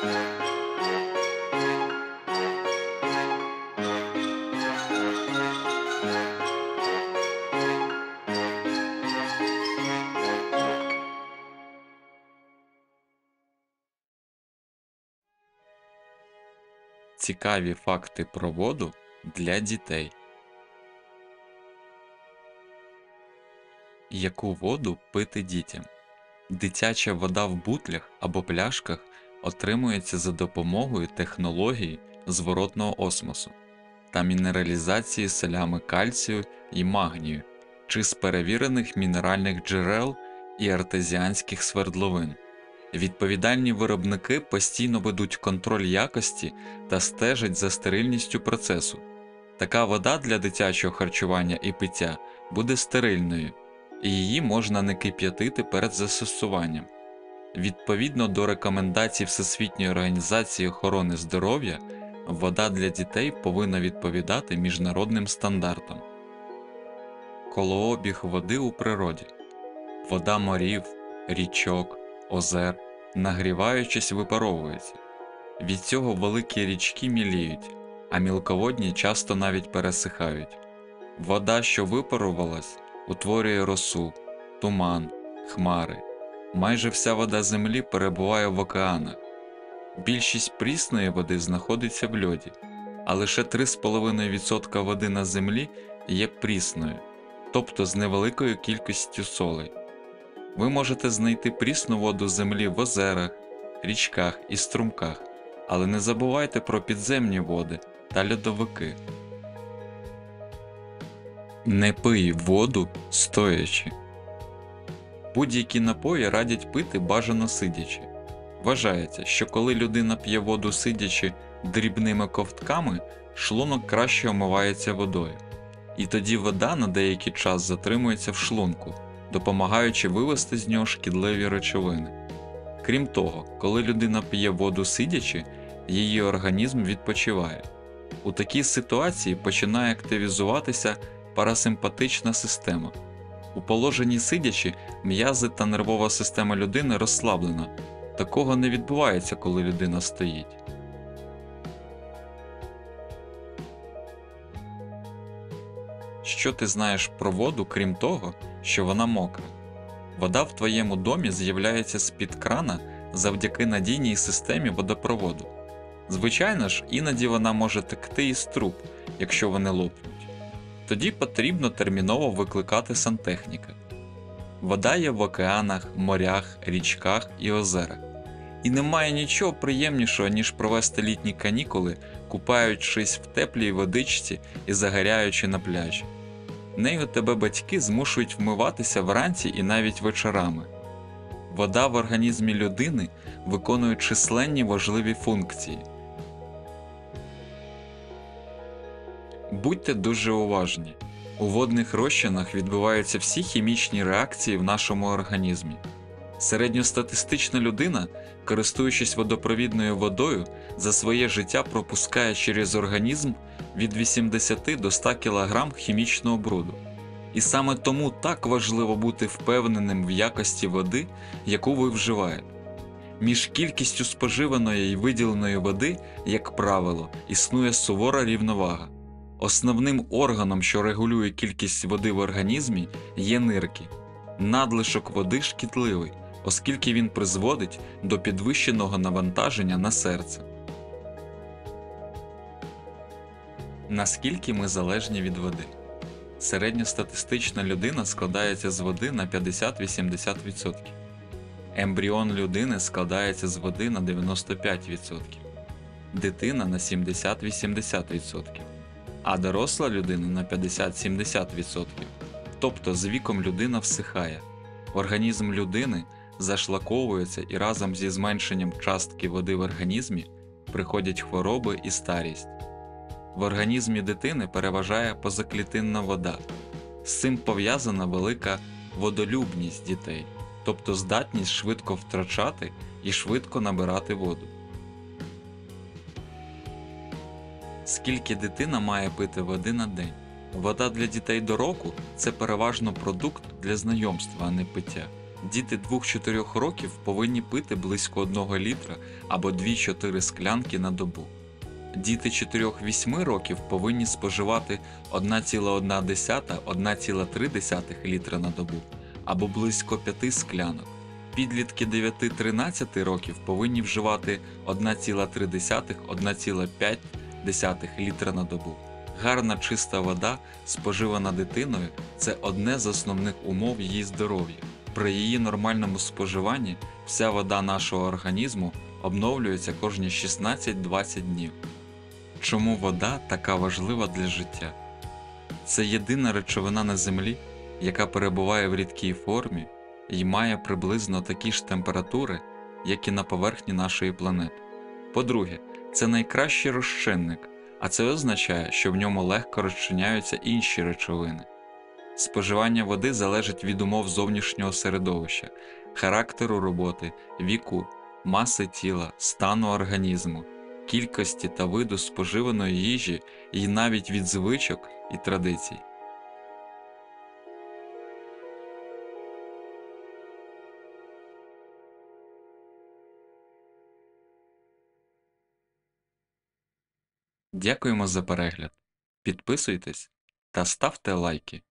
Цікаві факти про воду для дітей. Яку воду пити дітям? Дитяча вода в бутлях або пляшках отримується за допомогою технології зворотного осмосу та мінералізації солями кальцію і магнію чи з перевірених мінеральних джерел і артезіанських свердловин. Відповідальні виробники постійно ведуть контроль якості та стежать за стерильністю процесу. Така вода для дитячого харчування і пиття буде стерильною, і її можна не кип'ятити перед застосуванням. Відповідно до рекомендацій Всесвітньої організації охорони здоров'я, вода для дітей повинна відповідати міжнародним стандартам. Колообіг води у природі. Вода морів, річок, озер, нагріваючись, випаровується. Від цього великі річки міліють, а мілководні часто навіть пересихають. Вода, що випарувалась, утворює росу, туман, хмари. Майже вся вода Землі перебуває в океанах. Більшість прісної води знаходиться в льоді, а лише 3,5% води на Землі є прісною, тобто з невеликою кількістю солей. Ви можете знайти прісну воду Землі в озерах, річках і струмках, але не забувайте про підземні води та льодовики. Не пий воду стоячи. Будь-які напої радять пити бажано сидячи. Вважається, що коли людина п'є воду сидячи дрібними ковтками, шлунок краще омивається водою. І тоді вода на деякий час затримується в шлунку, допомагаючи вивести з нього шкідливі речовини. Крім того, коли людина п'є воду сидячи, її організм відпочиває. У такій ситуації починає активізуватися парасимпатична система. У положенні сидячи м'язи та нервова система людини розслаблена. Такого не відбувається, коли людина стоїть. Що ти знаєш про воду, крім того, що вона мокра? Вода в твоєму домі з'являється з-під крана завдяки надійній системі водопроводу. Звичайно ж, іноді вона може текти із труб, якщо вони лопнуть. Тоді потрібно терміново викликати сантехніка. Вода є в океанах, морях, річках і озерах. І немає нічого приємнішого, ніж провести літні канікули, купаючись в теплій водичці і загоряючи на пляжі. Нею тебе батьки змушують вмиватися вранці і навіть вечорами. Вода в організмі людини виконує численні важливі функції. Будьте дуже уважні. У водних розчинах відбуваються всі хімічні реакції в нашому організмі. Середньостатистична людина, користуючись водопровідною водою, за своє життя пропускає через організм від 80 до 100 кг хімічного бруду. І саме тому так важливо бути впевненим в якості води, яку ви вживаєте. Між кількістю споживаної і виділеної води, як правило, існує сувора рівновага. Основним органом, що регулює кількість води в організмі, є нирки. Надлишок води шкідливий, оскільки він призводить до підвищеного навантаження на серце. Наскільки ми залежні від води? Середньостатистична людина складається з води на 50-80%. Ембріон людини складається з води на 95%. Дитина на 70-80%. А доросла людина на 50-70%. Тобто з віком людина всихає. Організм людини зашлаковується і разом зі зменшенням частки води в організмі приходять хвороби і старість. В організмі дитини переважає позаклітинна вода. З цим пов'язана велика водолюбність дітей, тобто здатність швидко втрачати і швидко набирати воду. Скільки дитина має пити води на день? Вода для дітей до року – це переважно продукт для знайомства, а не пиття. Діти 2-4 років повинні пити близько 1 літра або 2-4 склянки на добу. Діти 4-8 років повинні споживати 1,1–1,3 літра на добу або близько 5 склянок. Підлітки 9-13 років повинні вживати 1,3–1,5 літра на добу. Гарна чиста вода, споживана дитиною, це одне з основних умов її здоров'я. При її нормальному споживанні вся вода нашого організму обновлюється кожні 16-20 днів. Чому вода така важлива для життя? Це єдина речовина на Землі, яка перебуває в рідкій формі і має приблизно такі ж температури, як і на поверхні нашої планети. По-друге, це найкращий розчинник, а це означає, що в ньому легко розчиняються інші речовини. Споживання води залежить від умов зовнішнього середовища, характеру роботи, віку, маси тіла, стану організму, кількості та виду споживаної їжі і навіть від звичок і традицій. Дякуємо за перегляд. Підписуйтесь та ставте лайки.